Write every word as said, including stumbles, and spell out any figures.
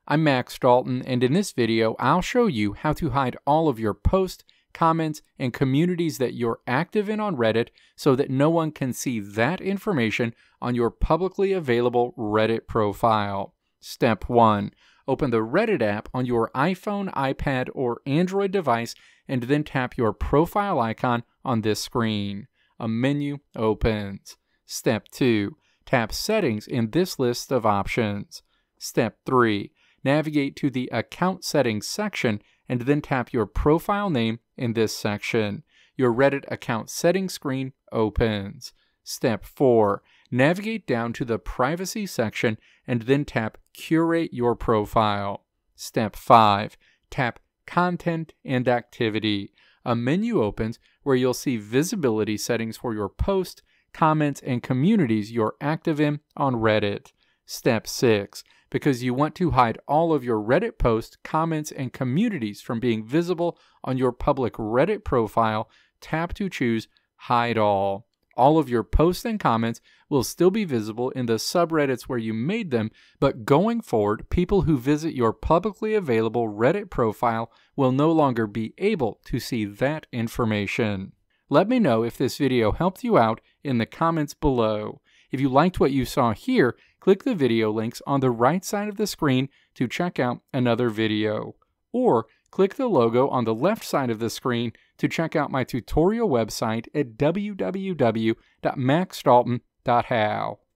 I'm Max Dalton, and in this video, I'll show you how to hide all of your posts, comments, and communities that you're active in on Reddit so that no one can see that information on your publicly available Reddit profile. Step one. Open the Reddit app on your iPhone, iPad, or Android device and then tap your profile icon on this screen. A menu opens. Step two. Tap Settings in this list of options. Step three. Navigate to the Account Settings section and then tap your profile name in this section. Your Reddit account settings screen opens. Step four. Navigate down to the Privacy section and then tap Curate Your Profile. Step five. Tap Content and Activity. A menu opens where you'll see visibility settings for your posts, comments, and communities you're active in on Reddit. Step six. Because you want to hide all of your Reddit posts, comments, and communities from being visible on your public Reddit profile, tap to choose Hide All. All of your posts and comments will still be visible in the subreddits where you made them, but going forward, people who visit your publicly available Reddit profile will no longer be able to see that information. Let me know if this video helped you out in the comments below. If you liked what you saw here, click the video links on the right side of the screen to check out another video. Or click the logo on the left side of the screen to check out my tutorial website at w w w dot max dalton dot how.